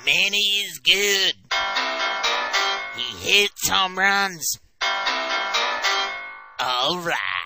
Manny is good. He hits home runs. All right.